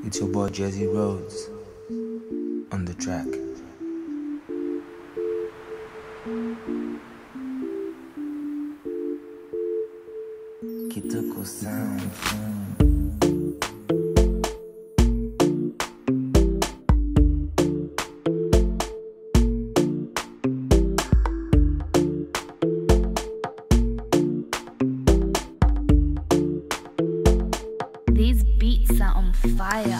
It's your boy Jazzy Rhodes on the track. Kitoko sound. These beats are on fire.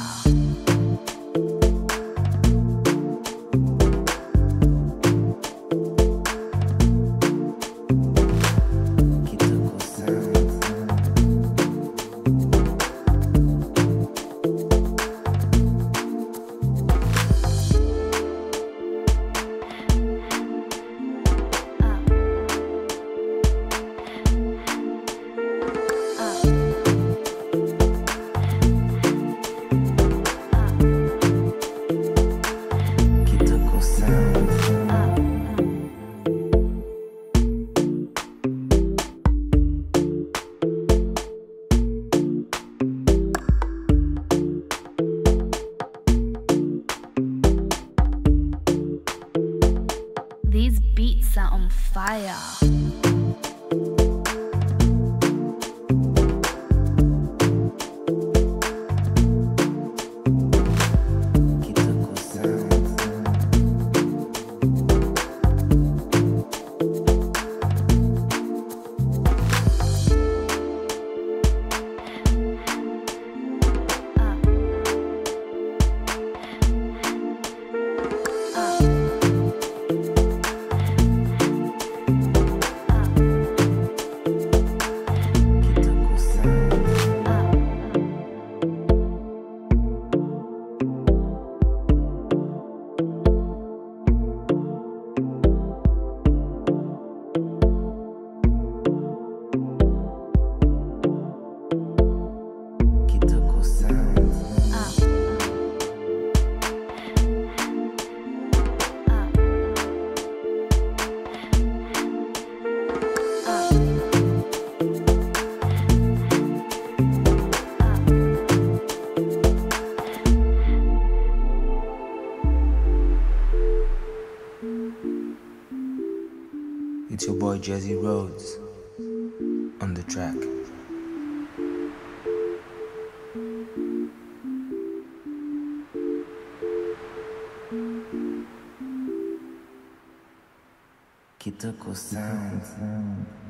Kitoko sound. Kitoko sound. These beats are on fire. Kitoko sound. Kitoko sound. Kitoko sound. It's your boy Jazzy Rhodes on the track. Kitoko sound.